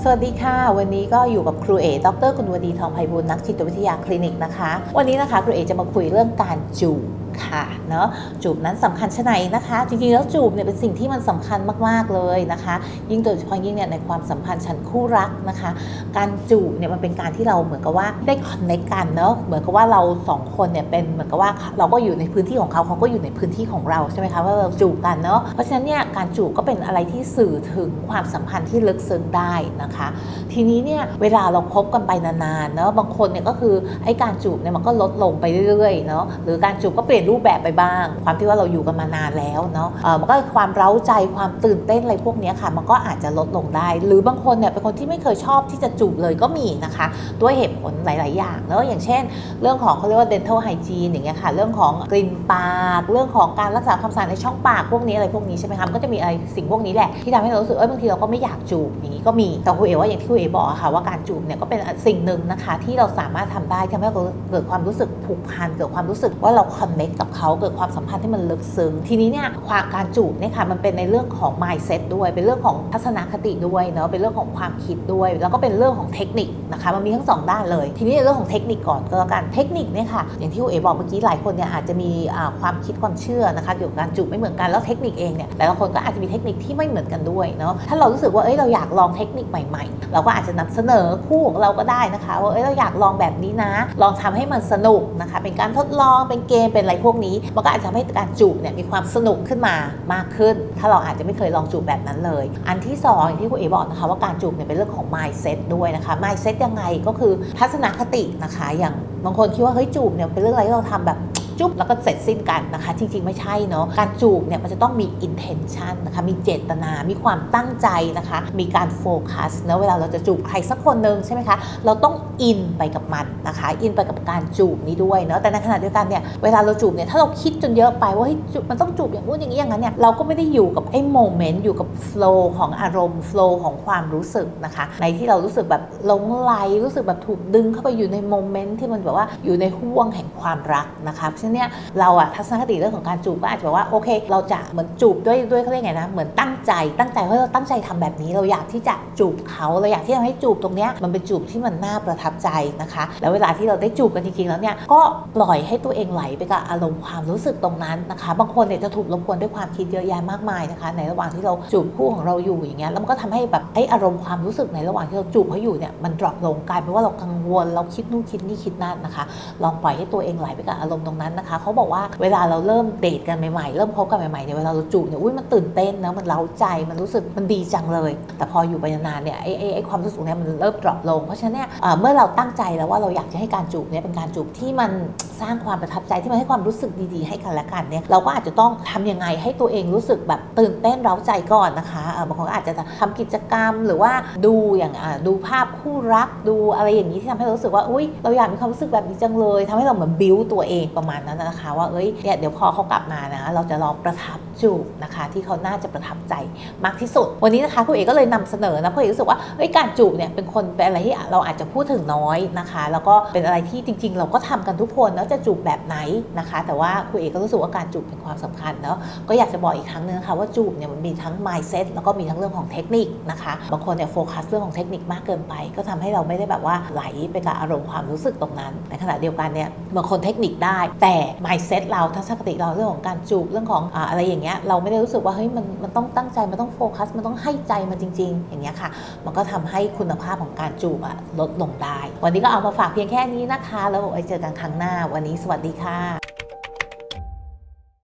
สวัสดีค่ะวันนี้ก็อยู่กับครูเอดร.กุลวดีทองไพบูลย์นักจิตวิทยาคลินิกนะคะวันนี้นะคะครูเอจะมาคุยเรื่องการจูบค่ะเนาะจูบนั้นสำคัญชะไหนนะคะจริงๆแล้วจูบเนี่ยเป็นสิ่งที่มันสำคัญมากๆเลยนะคะยิ่งโดยเฉพาะยิ่งเนี่ยในความสัมพันธ์ชั้นคู่รักนะคะการจูบเนี่ยมันเป็นการที่เราเหมือนกับว่าได้คอนเนคกันเนาะเหมือนกับว่าเราสองคนเนี่ยเป็นเหมือนกับว่าเราก็อยู่ในพื้นที่ของเขาก็อยู่ในพื้นที่ของเราใช่ไหมคะว่าเราจูบกันเนาะเพราะฉะนั้นเนี่ยการจูบก็เป็นอะไรที่สื่อถึงความสัมพันธ์ที่ลึกซึ้งได้นะคะทีนี้เนี่ยเวลาเราคบกันไปนานๆเนาะบางคนเนี่ยก็คือไอ้การจูบเนี่ยมันก็ลดลงไปเรื่อยๆเนาะหรือการจูบก็เปลี่ยนรูปแบบไปบ้างความที่ว่าเราอยู่กันมานานแล้วเนาะมันก็ความเร้าใจความตื่นเต้นอะไรพวกนี้ค่ะมันก็อาจจะลดลงได้หรือบางคนเนี่ยเป็นคนที่ไม่เคยชอบที่จะจูบเลยก็มีนะคะด้วยเหตุผลหลายๆอย่างเนาะอย่างเช่นเรื่องของเขาเรียกว่า dental hygiene อย่างเงี้ยค่ะเรื่องของกลิ่นปากเรื่องของการรักษาความสะอาดในช่องปากพวกนี้อะไรพวกนี้ใช่ไหมคะมันก็จะมีอะไรสิ่งพวกนี้แหละที่ทำให้เรารู้สึกบางทีเราก็ไม่อยากจูบอย่างนี้ก็มีแต่ครูเอ๋ว่าอย่างที่ครูเอ๋บอกค่ะว่าการจูบเนี่ยก็เป็นสิ่งหนึ่งนะคะที่เราสามารถทำได้ทำให้เราเกิดความรู้สึกผูกพันเกิดความรู้สึกว่าเราคอนเนคกับเขาเกิดความสัมพันธ์ที่มันลึกซึ้งทีนี้เนี่ยการจูบเนี่ยค่ะมันเป็นในเรื่องของ mindset ด้วยเป็นเรื่องของทัศนคติด้วยเนาะเป็นเรื่องของความคิดด้วยแล้วก็เป็นเรื่องของเทคนิคนะคะมันมีทั้ง2ด้านเลยทีนี้เรื่องของเทคนิคก่อนก็แล้วกันเทคนิคเนี่ยค่ะอย่างที่ครูเอ๋บอกเมื่อกี้หลายคนเนี่ยอาจจะมีความคิดความเชื่อนะคะเกี่ยวกับการจูบไม่เหมือนกันแล้วเทคนิคเองเนี่ยแต่ละคนก็อาจจะมีเทคนิคที่ไม่เหมือนกันด้วยเนาะถ้าเรารู้สึกว่าเราอยากลองเทคนิคใหม่ๆเราก็อาจจะนำเสนอคู่ของเราก็ได้นะคะว่าเราอยากลองแบบนี้นะลองทำให้มันสนุกนะคะเป็นการทดลองเป็นเกมเป็นอะไรพวกนี้มันก็อาจจะทำให้การจูบเนี่ยมีความสนุกขึ้นมามากขึ้นถ้าเราอาจจะไม่เคยลองจูบแบบนั้นเลยอันที่2อย่างที่ครูเอ๋บอกนะคะว่าการจูบเนี่ยเป็นเรื่องของ mindset ด้วยนะคะ mindset ยังไงก็คือทัศนคตินะคะอย่างบางคนคิดว่าจูบเนี่ยเป็นเรื่องอะไรที่เราทำแบบจุ๊บแล้วก็เสร็จสิ้นกันนะคะจริงๆไม่ใช่เนาะการจูบเนี่ยมันจะต้องมี intention นะคะมีเจตนามีความตั้งใจนะคะมีการโฟกัสนะเวลาเราจะจูบใครสักคนหนึ่งใช่ไหมคะเราต้องอินไปกับมันนะคะอินไปกับการจูบนี้ด้วยเนาะแต่ในขณะเดียวกันเนี่ยเวลาเราจูบเนี่ยถ้าเราคิดจนเยอะไปว่ามันต้องจูบอย่างนู้นอย่างนี้อย่างนั้นเนี่ยเราก็ไม่ได้อยู่กับไอ้โมเมนต์อยู่กับโฟลว์ของอารมณ์โฟลว์ของความรู้สึกนะคะในที่เรารู้สึกแบบหลงไหลรู้สึกแบบถูกดึงเข้าไปอยู่ในโมเมนต์ที่มันแบบว่าอยู่ในห่วงแห่งความรักนะคะฉะนั้นเนี่ยเราทัศนคติเรื่องของการจูบก็อาจจะแบบว่าโอเคเราจะเหมือนจูบด้วยเขาเรียกไงนะเหมือนตั้งใจว่าเราตั้งใจทำแบบนี้เราอยากที่จะจูบเขาเราอยากที่จะให้จูบตรงเนี้ยมันเป็นจูบที่มันน่าประทับใจนะคะแล้วเวลาที่เราได้จูบกันจริงๆแล้วเนี่ยก็ปล่อยให้ตัวเองไหลไปกับอารมณ์ความรู้สึกตรงนั้นนะคะบางคนเนี่ยจะถูกรบกวนด้วยความคิดเยอะแยะมากมายนะคะในระหว่างที่เราจูบคู่ของเราอยู่อย่างเงี้ยแล้วมันก็ทำให้แบบไอ้อารมณ์ความรู้สึกในระหว่างที่เราจูบเขาอยู่เนี่ยมันดรอปลงกลายเป็นว่าเรากังวลเราคิดนู่นคิดนี่คิดนั่นนะคะลองปล่อยให้ตัวเองไหลไปกับอารมณ์ตรงนั้นนะคะเขาบอกว่าเวลาเราเริ่มเดทกันใหม่ๆเริ่มคบกันใหม่ๆเนี่ยเวลาเราจูบเนี่ยมันตื่นเต้นนะมันเร้าใจมันรู้สึกมันดีจังเลยแต่พออยู่ไปนานๆเนี่ยไอ้ความรู้สึกเนี่ยมันเริ่มดรอปลงเพราะฉะนั้นเนี่ยเมื่อเราตั้งใจแล้วว่าเราอยากจะให้การจูบเนี่ยเป็นการจูบที่มันสร้างความประทับใจที่มันให้ความรู้สึกดีๆให้กันและกันเนี่ยเราก็อาจจะต้องทำยังไงให้ตัวเองรู้สึกแบบตื่นเต้นเร้าใจก่อนนะคะบางคนก็อาจจะทำกิจกรรมหรือว่าดูอย่างดูภาพคู่รักดูอะไรอย่างนี้ที่ทำให้เรารู้สึกว่าเราอยากมีความรู้สึกแบบนี้จังเลยทำให้เราเหมือนบิ้วตัวเองประมาณนั้นนะคะว่าเนี่ยเดี๋ยวพอเขากลับมานะเราจะลองประทับจูบนะคะที่เขาน่าจะประทับใจมากที่สุดวันนี้นะคะคุณเอกก็เลยนำเสนอนะเพราะเอกรู้สึกว่าการจูบเนี่ยเป็นอะไรที่เราอาจจะพูดถึงน้อยนะคะแล้วก็เป็นอะไรที่จริงๆเราก็ทำกันทุกคนแล้วจะจูบแบบไหนนะคะแต่ว่าคุณเอกก็รู้สึกว่าการจูบเป็นความสำคัญเนาะก็อยากจะบอกอีกครั้งนึงนะคะว่าจูบเนี่ยมันมีทั้ง mindset แล้วก็มีทั้งเรื่องของเทคนิคนะคะบางคนเนี่ยโฟกัสเรื่องของเทคนิคมากเกินไปก็ทำให้เราไม่ได้แบบว่าไหลไปกับอารมณ์ความรู้สึกตรงนั้นในขณะเดียวกันเนี่ยบางคนเทคนิคได้แต่ mindset เราทัศนคติเราเรื่องของการจูบเรื่องของอะไรอย่างเงี้ยเราไม่ได้รู้สึกว่ามันต้องตั้งใจมันต้องโฟกัสมันต้องให้ใจมันจริงๆอย่างเงี้ยค่ะมันก็ทำให้คุณภาพของการจูบลดลงได้วันนี้ก็เอามาฝากเพียงแค่นี้นะคะแล้วไว้เจอกันครั้งหน้าวันนี้สวัสดีค่ะ